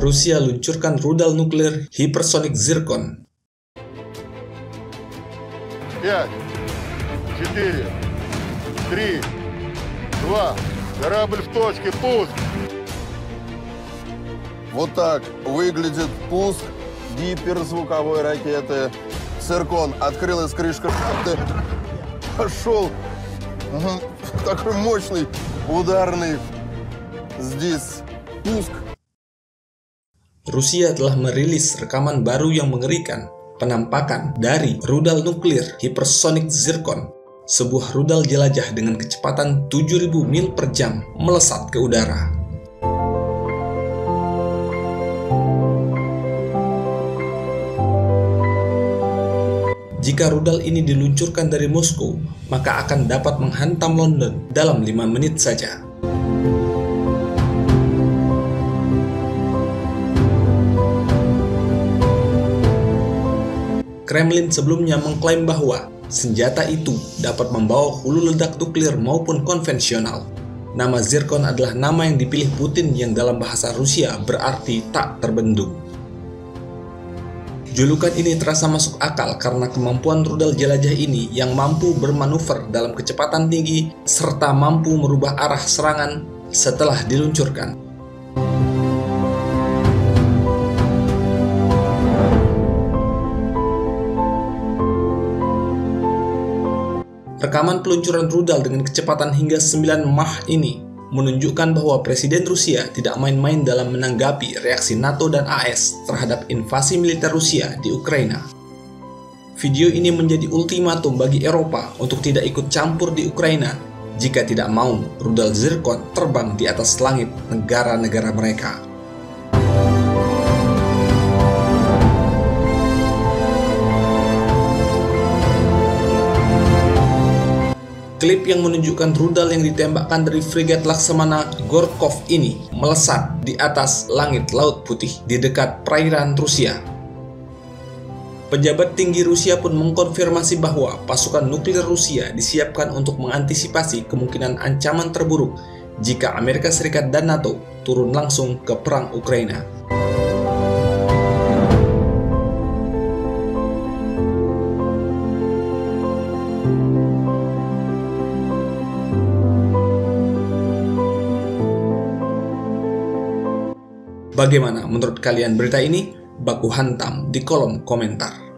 Rusia luncurkan rudal nuklir hipersonic Zircon. 5, 4, 3, 2, корабль в точке, пуск! Вот так выглядит пуск гиперзвуковой ракеты «Циркон». Открылась крышка шахты, пошел такой мощный ударный здесь pusк. Rusia telah merilis rekaman baru yang mengerikan, penampakan dari rudal nuklir hipersonic Zircon, sebuah rudal jelajah dengan kecepatan 7.000 mil per jam melesat ke udara. Jika rudal ini diluncurkan dari Moskow, maka akan dapat menghantam London dalam 5 menit saja. Kremlin sebelumnya mengklaim bahwa senjata itu dapat membawa hulu ledak nuklir maupun konvensional. Nama Zircon adalah nama yang dipilih Putin yang dalam bahasa Rusia berarti tak terbendung. Julukan ini terasa masuk akal karena kemampuan rudal jelajah ini yang mampu bermanuver dalam kecepatan tinggi serta mampu merubah arah serangan setelah diluncurkan. Rekaman peluncuran rudal dengan kecepatan hingga 9 Mach ini menunjukkan bahwa Presiden Rusia tidak main-main dalam menanggapi reaksi NATO dan AS terhadap invasi militer Rusia di Ukraina. Video ini menjadi ultimatum bagi Eropa untuk tidak ikut campur di Ukraina jika tidak mau rudal Zircon terbang di atas langit negara-negara mereka. Klip yang menunjukkan rudal yang ditembakkan dari frigat Laksamana Gorkov ini melesat di atas langit Laut Putih di dekat perairan Rusia. Pejabat tinggi Rusia pun mengkonfirmasi bahwa pasukan nuklir Rusia disiapkan untuk mengantisipasi kemungkinan ancaman terburuk jika Amerika Serikat dan NATO turun langsung ke perang Ukraina. Bagaimana menurut kalian berita ini? Baku hantam di kolom komentar.